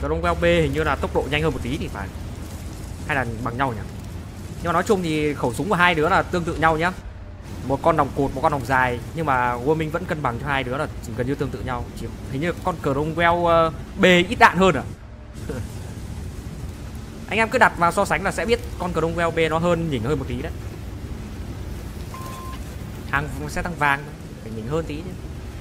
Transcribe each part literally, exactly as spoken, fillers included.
Cromwell B hình như là tốc độ nhanh hơn một tí thì phải, hay là bằng nhau nhỉ? Nhưng mà nói chung thì khẩu súng của hai đứa là tương tự nhau nhá. Một con nòng cột, một con nòng dài, nhưng mà Warming vẫn cân bằng cho hai đứa là gần như tương tự nhau. Chỉ hình như con Cromwell B ít đạn hơn à? Anh em cứ đặt vào so sánh là sẽ biết con Cromwell B nó hơn, nhỉnh hơn một tí đấy. Hàng xe tăng vàng phải nhỉnh hơn tí chứ.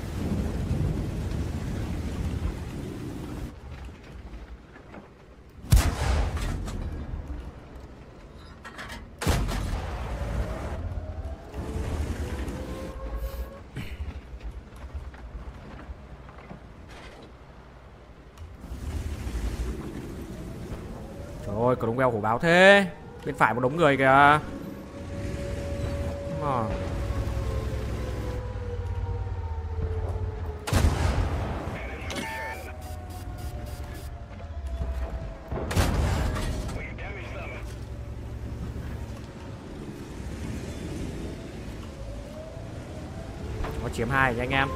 Ôi, Cromwell hổ báo thế. Bên phải một đống người kìa. À. Nó chiếm hai nha anh em.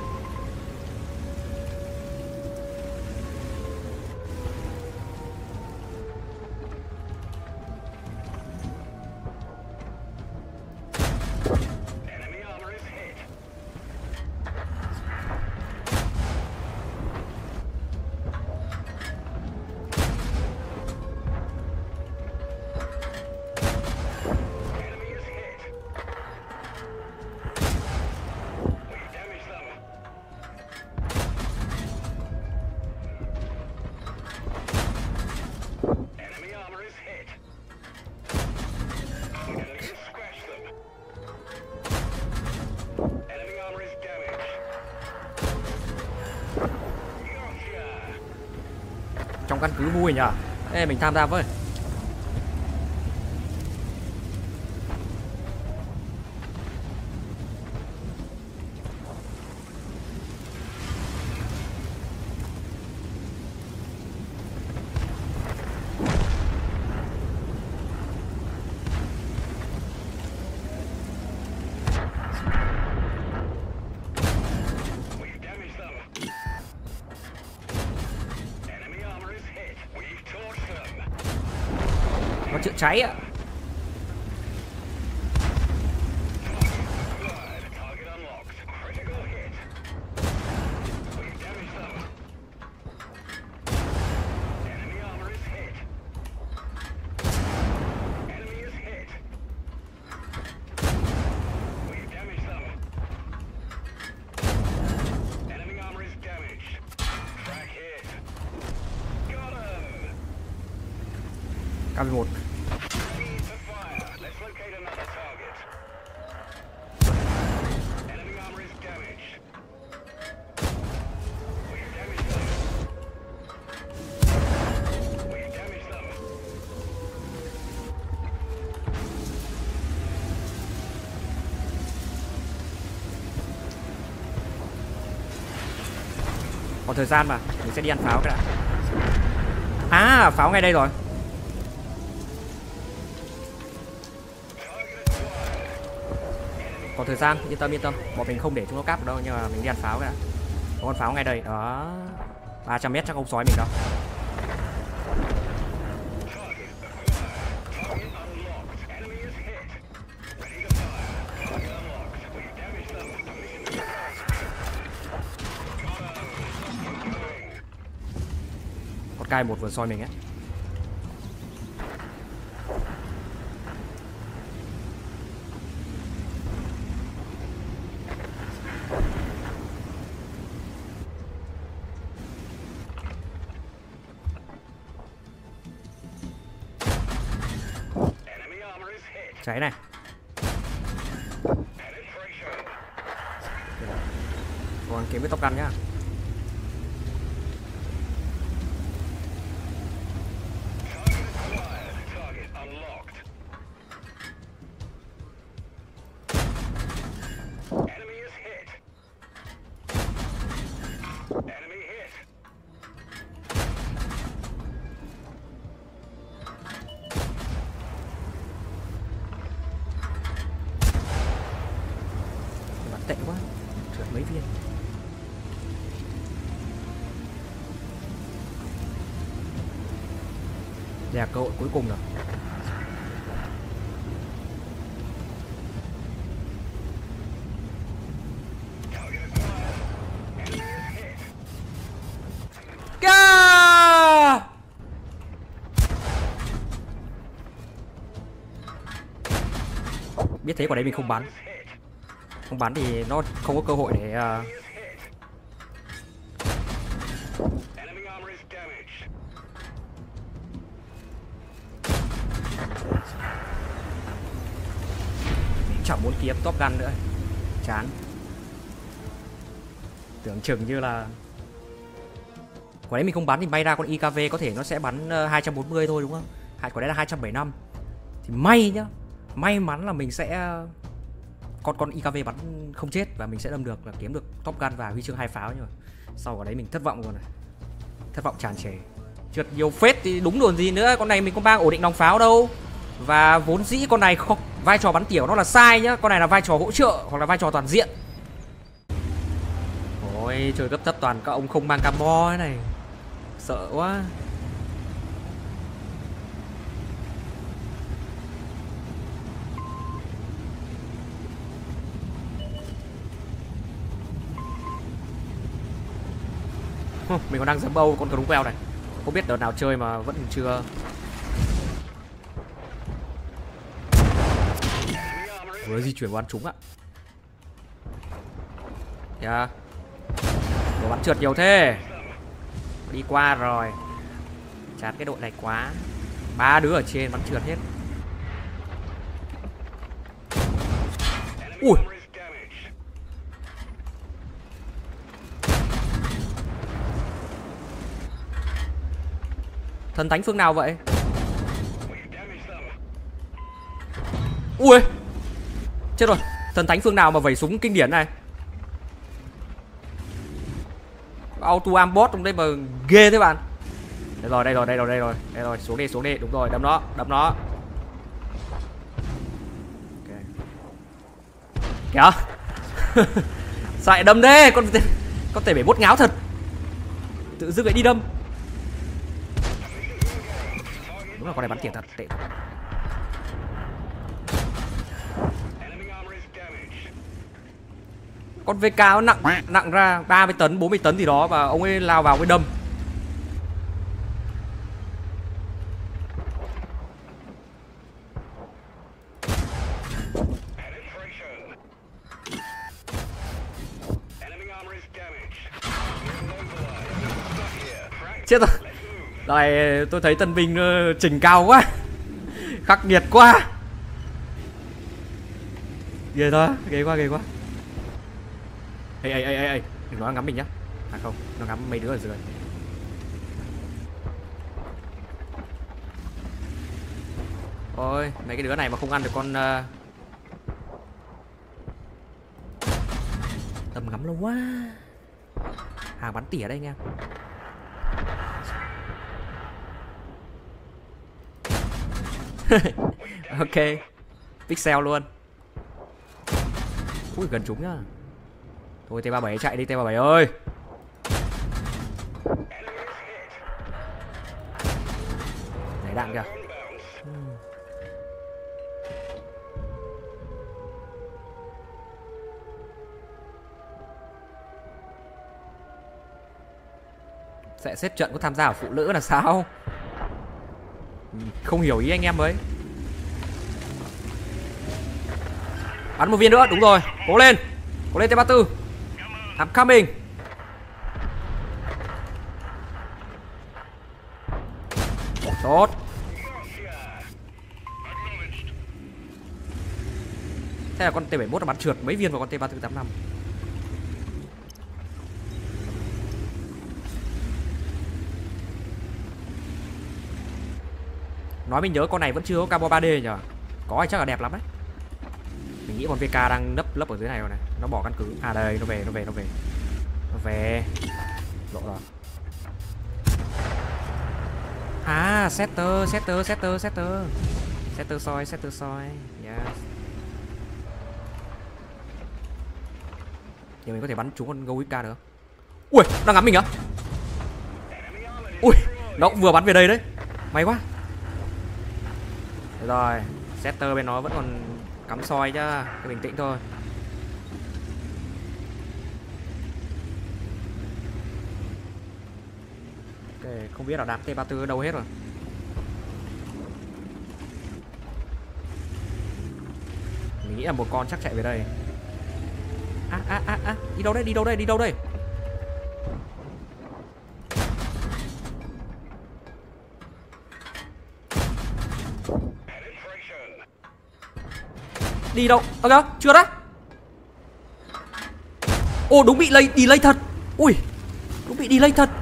Trong căn cứ vui nhỉ. Ê, mình tham gia với. Nó chữa cháy ạ. K mười một. Còn thời gian mà, mình sẽ đi ăn pháo cái đã. À, pháo ngay đây rồi. Còn thời gian, yên tâm yên tâm, bọn mình không để chúng nó cáp được đâu, nhưng mà mình đi ăn pháo cái đã. Có con pháo ngay đây, đó. ba trăm mét chắc không sói mình đâu. Con cai một vừa soi mình ấy. Cháy này. Cố gắng kiếm cái tóc ăn nhá. Tệ quá, trượt mấy viên. là cơ hội cuối cùng rồi. Ga! Biết thế quả đấy mình không bắn. Không bắn thì nó không có cơ hội để uh... chẳng muốn kiếm Top Gun nữa. Chán. Tưởng chừng như là quả đấy mình không bắn thì may ra con i ca vê có thể nó sẽ bắn hai trăm bốn mươi thôi đúng không? Hạt quả đấy là hai trăm bảy mươi lăm. Thì may nhá. May mắn là mình sẽ con con i ca vê bắn không chết và mình sẽ đâm được là kiếm được Top Gun và huy chương hai pháo, nhưng mà sau quả đấy mình thất vọng rồi này. Thất vọng tràn trề. Trượt nhiều phết thì đúng rồi gì nữa, con này mình không mang ổn định nòng pháo đâu. Và vốn dĩ con này không, vai trò bắn tỉa nó là sai nhá, con này là vai trò hỗ trợ hoặc là vai trò toàn diện. Ôi trời, gấp thấp toàn các ông không mang camo thế này. Sợ quá. Mình còn đang dẫm bâu con đúng queo này. Không biết đợt nào chơi mà vẫn chưa. Vừa di chuyển bắn trúng ạ. Yeah. Đồ bắn trượt nhiều thế. Đi qua rồi. Chán cái đội này quá. Ba đứa ở trên bắn trượt hết. Ui. Thần thánh phương nào vậy? Ui. Chết rồi. Thần thánh phương nào mà vẩy súng kinh điển này? Auto arm bot trong đây mà ghê thế bạn. Đây rồi, đây rồi, đây rồi, đây rồi. Đây rồi, xuống đi, xuống đi. Đúng rồi, đấm nó, đấm nó. Okay. Kìa. Sao đâm thế? Con con thể bể bốt ngáo thật. Tự dưng lại đi đâm. Đúng là con này bắn tiền thật tệ. Con vê ca nó nặng nặng ra ba mươi tấn, bốn mươi tấn gì đó và ông ấy lao vào cái đâm. Chết rồi. Rồi tôi thấy tân binh uh, trình cao quá. Khắc nghiệt quá. Ghê thôi, ghê quá, ghê quá. Ê, ê, ê, ê, ê, đừng nói nó ngắm mình nhá. À không, nó ngắm mấy đứa ở dưới. Ôi, mấy cái đứa này mà không ăn được con uh... tầm ngắm lâu quá. Hàng bắn tỉa đây nha. Ok, pixel luôn. Ui, gần trúng nhá. Thôi T ba mươi bảy chạy đi T ba mươi bảy ơi. Nảy đạn kìa. Hmm. Sẽ xếp trận có tham gia ở phụ nữ là sao? Không hiểu ý anh em ấy. Bắn một viên nữa, đúng rồi. Cố lên. Cố lên T ba mươi tư. I'm coming. Tốt. Thế là con T bảy mươi mốt nó bắn trượt mấy viên vào con T ba mươi tư tám mươi lăm. Nói mình nhớ con này vẫn chưa có camo ba D nhờ. Có thì chắc là đẹp lắm đấy. Mình nghĩ con vê ca đang nấp lấp ở dưới này rồi này. Nó bỏ căn cứ. À đây, nó về, nó về, nó về. Nó về. Lộ rồi. À, setter, setter, setter, setter. Setter soi, setter soi. Yes. Giờ mình có thể bắn trúng con Goika được không? Ui, đang ngắm mình hả? Ui, nó cũng vừa bắn về đây đấy. May quá. Được rồi, setter bên nó vẫn còn cắm soi chứ, cứ bình tĩnh thôi. Ok, không biết là đám T ba mươi tư ở đâu hết rồi. Mình nghĩ là một con chắc chạy về đây. À à à à, đi đâu đây, đi đâu đây, đi đâu đây? Đi đâu? Ơ kìa, chưa đấy. Ô đúng bị lây, delay thật. Ui, đúng bị delay thật.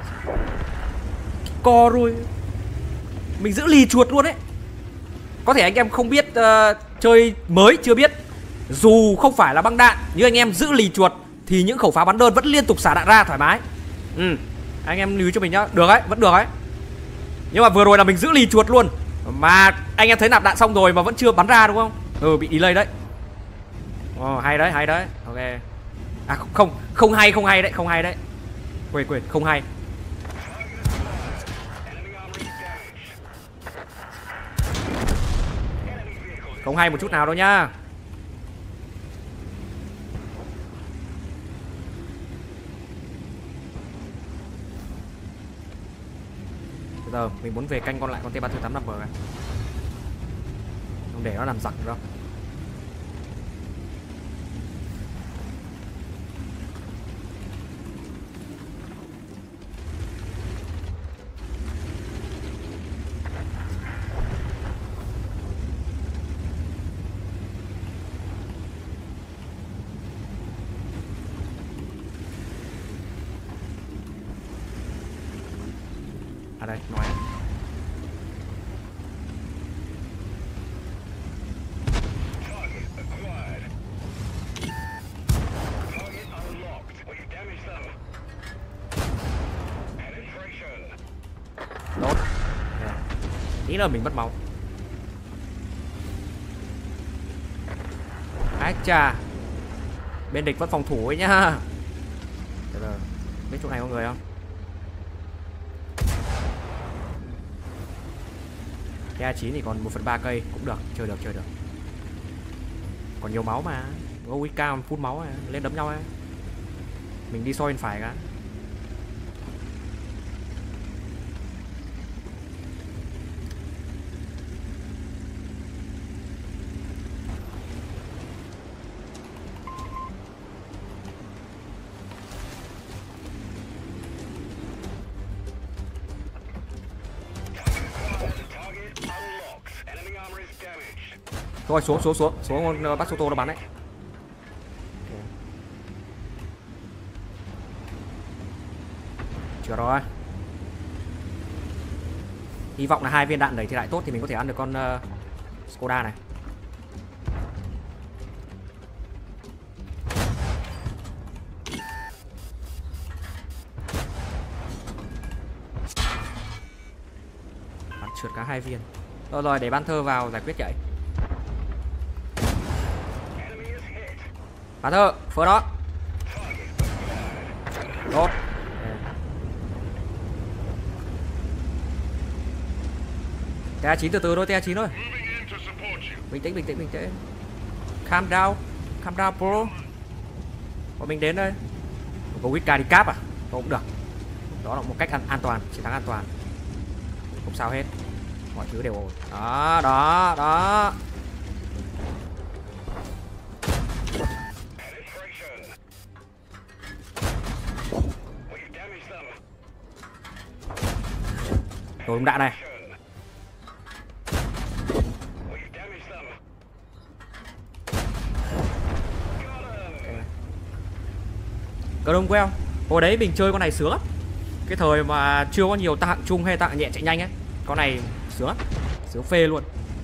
Co rồi. Mình giữ lì chuột luôn đấy. Có thể anh em không biết uh, chơi mới chưa biết. Dù không phải là băng đạn, nhưng anh em giữ lì chuột thì những khẩu pháo bắn đơn vẫn liên tục xả đạn ra thoải mái. Ừ, anh em lưu cho mình nhá. Được đấy, vẫn được đấy. Nhưng mà vừa rồi là mình giữ lì chuột luôn. Mà anh em thấy nạp đạn xong rồi mà vẫn chưa bắn ra đúng không? Ừ, bị delay đấy. Ồ, hay đấy, hay đấy. Ok. À không, không hay, không hay đấy, không hay đấy. Quên, quên, không hay. Không hay một chút nào đâu nhá. Bây giờ mình muốn về canh con lại con T ba mươi tư tám năm M này. Không để nó làm giặc được đâu. À đây, nói. Đốt. Tí nữa mình mất máu. Ái chà. Bên địch vẫn phòng thủ ấy nhá. Được rồi. Biết chỗ này có người không? K A chín thì còn một phần ba cây cũng được, chơi được, chơi được. Còn nhiều máu mà. Có u ca phút máu này, lên đấm nhau ấy. Mình đi soi bên phải cả. Rồi xuống xuống xuống xuống con bắt số tô nó bắn đấy. Chưa rồi. Hy vọng là hai viên đạn đẩy thì lại tốt thì mình có thể ăn được con uh, Skoda này. Bắn trượt cả hai viên. Rồi rồi, để Panther vào giải quyết vậy. Panther, phớ đó. Đốt. T A chín từ từ thôi, T A chín thôi. Bình tĩnh, bình tĩnh, bình tĩnh. Calm down, calm down bro. Bọn mình đến đây. Có Wicca đi cáp à? Cũng được. Đó là một cách an, an toàn, chiến thắng an toàn. Không sao hết. Mọi thứ đều ổn. Đó, đó, đó. Rồi đúng đạn này. Cờ đông queo. Hồi đấy mình chơi con này sướng lắm. Cái thời mà chưa có nhiều tạng chung hay tạng nhẹ chạy nhanh ấy. Con này sướng lắm. Sướng phê luôn.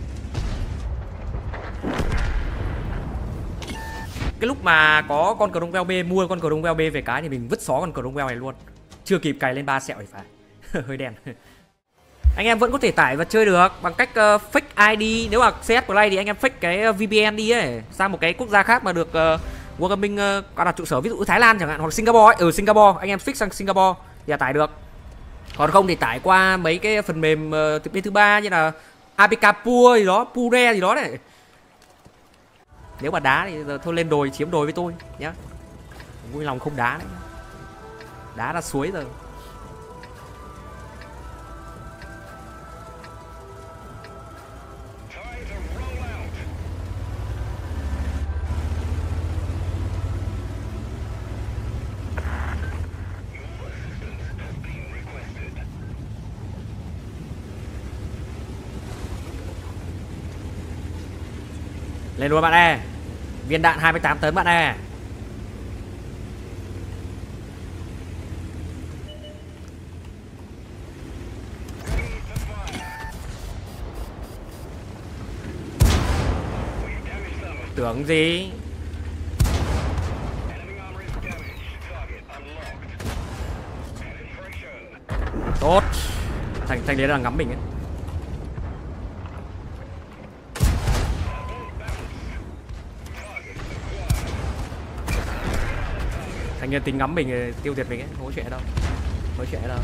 Cái lúc mà có con cờ đông queo B, mua con cờ đông queo B về cái thì mình vứt xó con cờ đông queo này luôn. Chưa kịp cày lên ba sẹo thì phải. Hơi đen. Anh em vẫn có thể tải và chơi được bằng cách uh, fake i đê. Nếu mà xê ét Play thì anh em fake cái vê pê en đi ấy, sang một cái quốc gia khác mà được uh, Wargaming uh, có đặt trụ sở, ví dụ Thái Lan chẳng hạn, hoặc Singapore ấy. Ừ, Singapore, anh em fix sang Singapore thì là tải được. Còn không thì tải qua mấy cái phần mềm uh, bên thứ ba như là Abicapua gì đó, Pure gì đó này. Nếu mà đá thì giờ thôi lên đồi chiếm đồi với tôi nhá. Vui lòng không đá đấy. Đá ra suối rồi. Lên luôn bạn ơi. Viên đạn hai mươi tám tấn bạn ơi. Tưởng gì. Tốt. Thành thành đấy là ngắm mình ấy. Thành nhân tính ngắm mình tiêu diệt mình ấy, không có chuyện đâu. Không có chuyện đâu.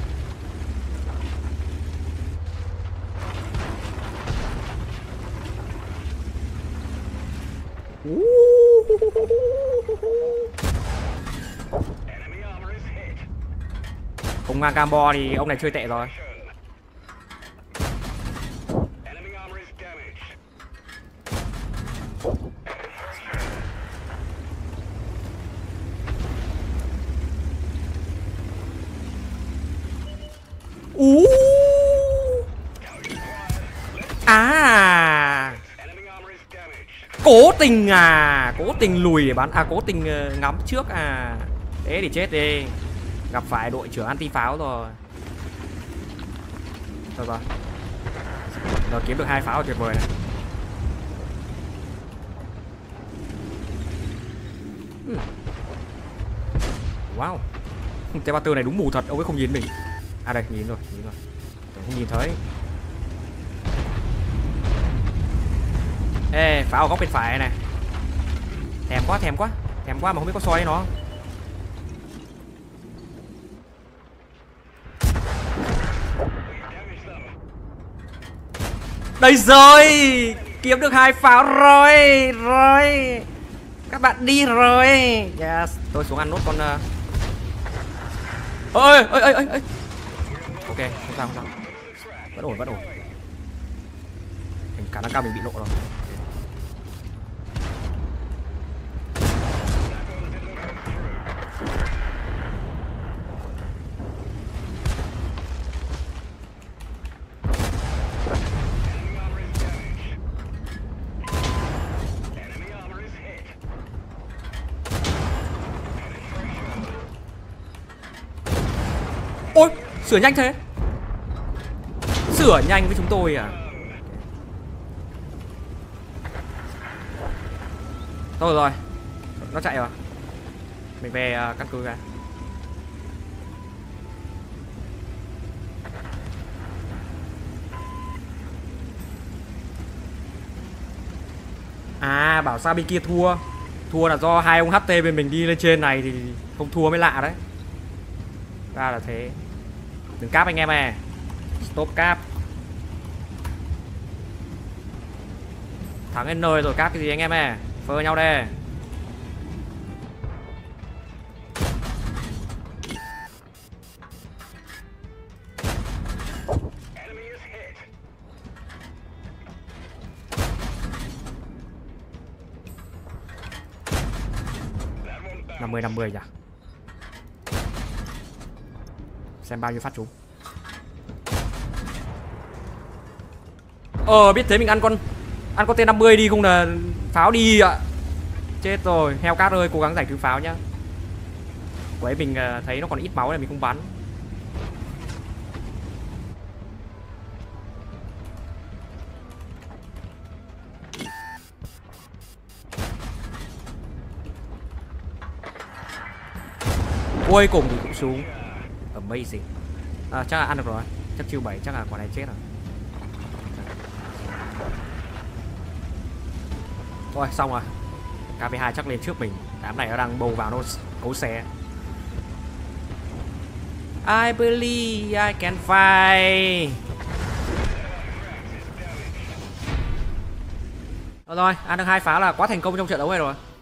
Không mang Gambo thì ông này chơi tệ rồi. Ú. À. Cố tình à, cố tình lùi để bắn à, cố tình uh, ngắm trước à. Thế thì chết đi. Gặp phải đội trưởng anti pháo rồi. Rồi rồi. Rồi kiếm được hai pháo tuyệt vời này. Hmm. Wow. T ba mươi tư này đúng mù thật, ông ấy không nhìn mình. À đây, nhìn rồi, nhìn rồi. Tôi không nhìn thấy. Ê, pháo ở góc bên phải này. Thèm quá, thèm quá. Thèm quá mà không biết có soi nó. Đây rồi. Kiếm được hai pháo rồi. Rồi. Các bạn đi rồi. Yes. Tôi xuống ăn nốt con uh... ơi ơi ơi ơi ơi. Ok, không sao không sao. Vẫn ổn, vẫn ổn. Khả năng cao mình bị lộ rồi. Ôi, sửa nhanh thế. Sửa nhanh với chúng tôi à. Thôi rồi. Nó chạy rồi. Mình về uh, căn cứ ra. À, bảo sao bên kia thua. Thua là do hai ông hát tê bên mình đi lên trên này thì không thua mới lạ đấy. Ra là thế. Đừng cáp anh em à. Stop cáp. Thắng đến nơi rồi cáp cái gì anh em à. Phơ nhau đây. năm mươi năm mươi nhỉ. Xem bao nhiêu phát trúng. Ờ biết thế mình ăn con ăn con T năm mươi đi không là pháo đi ạ. Chết rồi, heo cát ơi, cố gắng giải cứu pháo nhá. Của ấy mình thấy nó còn ít máu này mình không bắn. Cuối cùng thì cũng xuống. Amazing. À, chắc là ăn được rồi. Chắc chiêu bảy chắc là quả này chết rồi. Thôi xong rồi. K P hai chắc lên trước mình. Đám này nó đang bầu vào nó cấu xé. I believe I can fly. Rồi, ăn được hai pháo là quá thành công trong trận đấu này rồi.